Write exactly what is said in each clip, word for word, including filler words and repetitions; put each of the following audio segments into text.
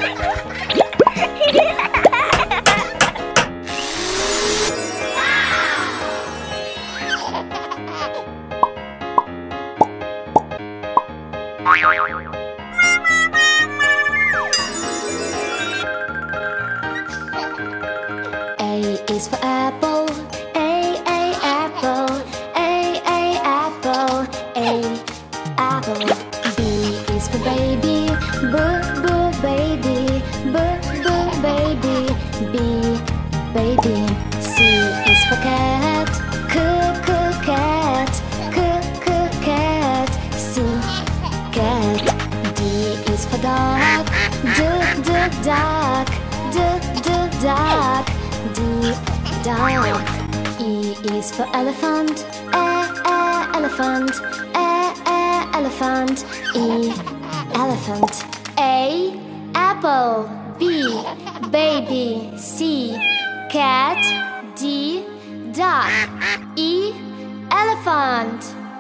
A is for apple, A, A, apple, A, A, apple, A, apple. B is for baby, B, B, baby, B, B, baby, B, baby. C is for cat, C, C, cat, C, C, cat, C, cat. D is for dog, D, D, duck, D, D, duck, D, dog. E is for elephant, E, E, elephant, E, E, elephant, E, elephant. A, apple. B, baby. C, cat. D, duck. E, elephant.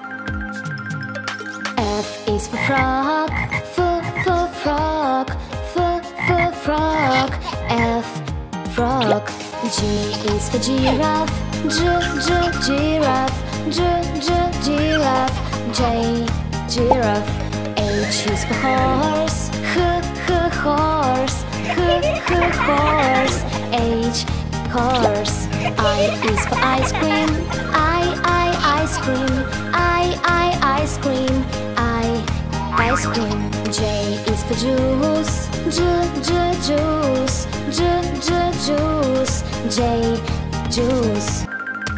F is for frog, F, F, frog, F, F, frog, F, frog. G is for giraffe, G, G, giraffe, G, G, giraffe, J, giraffe. H is for horse, H, H, horse, H, H, horse, H, horse. I is for ice cream, I, I, ice cream, I, I, ice cream, I, ice cream. J is for juice, J, J, juice, J, J, juice, J, juice.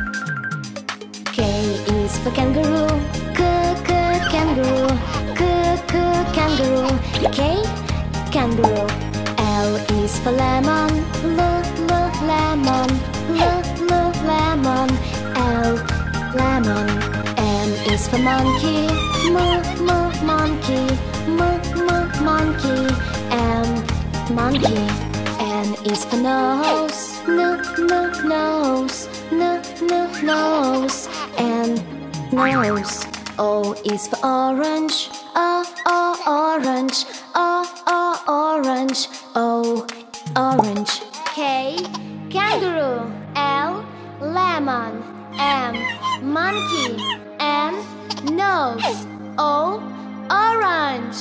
K is for kangaroo, K, K, kangaroo, K, K, kangaroo, K, kangaroo. L is for lemon, L, L, lemon, L, L, lemon, L, lemon. M is for monkey, M, M, monkey, M, M, monkey, M, monkey. N is for nose, N, N, nose, N, N, nose, N, nose. O is for orange, O, O, orange, O, O, orange, O, orange. K, kangaroo. L, lemon. M, monkey. N, nose. O, orange.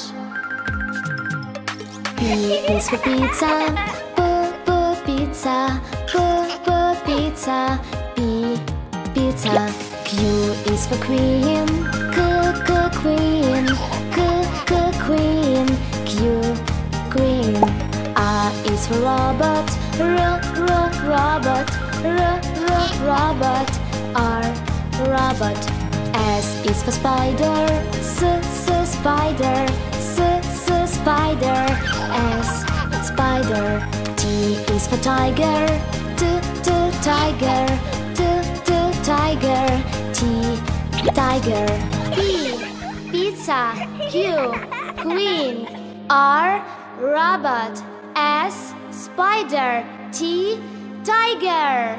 P is for pizza, P, P, pizza, P, P, pizza, P, pizza. Q is for queen, Q, Q, queen, Q, Q, queen, Q, queen. R is for robot, R, R, robot, R, R, robot, R, robot. S is for spider, S, S, spider, S, S, spider, S, spider. T is for tiger, T, T, tiger, T, T, tiger, T, tiger. P, pizza. Q, queen. R, robot. S, spider. T, tiger.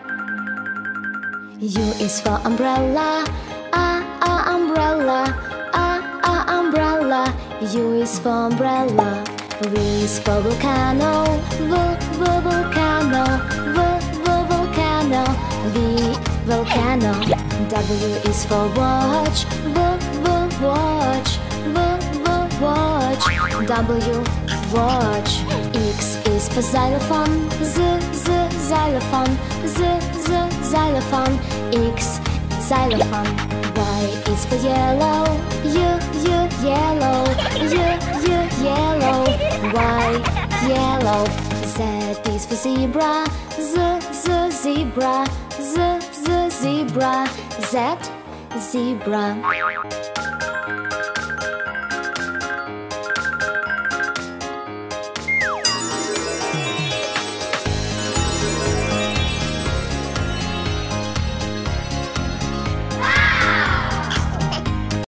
U is for umbrella, A, A, umbrella, A, A, umbrella, U is for umbrella. V is for volcano, V, V, volcano, V, V, volcano, V, volcano. W is for watch, V, V, watch, V, V, watch, W, watch. X is for xylophone, Z, Z, xylophone, Z, Z, xylophone, X, xylophone. Y is for yellow, Y, Y, yellow, Y, Y, yellow, Y, yellow. Z is for zebra, Z, Z, zebra, Z, Z, zebra, Z, zebra.